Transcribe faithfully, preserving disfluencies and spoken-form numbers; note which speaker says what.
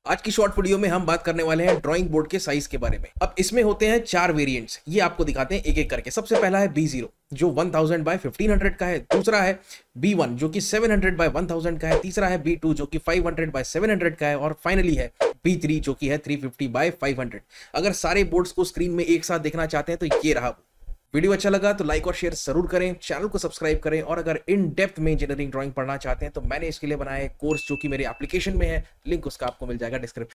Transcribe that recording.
Speaker 1: आज की short video में हम बात करने वाले हैं ड्राइंग बोर्ड के साइज के बारे में। अब इसमें होते हैं चार वेरिएंट्स, ये आपको दिखाते हैं एक एक करके। सबसे पहला है बी ज़ीरो जो one thousand by fifteen hundred का है। दूसरा है बी वन जो कि seven hundred by one thousand का है। तीसरा है बी टू जो कि five hundred by seven hundred का है। और फाइनली है बी थ्री जो कि है three fifty by five hundred. अगर सारे बोर्ड्स को स्क्रीन में एक साथ देखना चाहते हैं तो ये रहा। वीडियो अच्छा लगा तो लाइक और शेयर जरूर करें, चैनल को सब्सक्राइब करें। और अगर इन डेप्थ में इंजीनियरिंग ड्राइंग पढ़ना चाहते हैं तो मैंने इसके लिए बनाया एक कोर्स जो कि मेरे एप्लीकेशन में है, लिंक उसका आपको मिल जाएगा डिस्क्रिप्शन।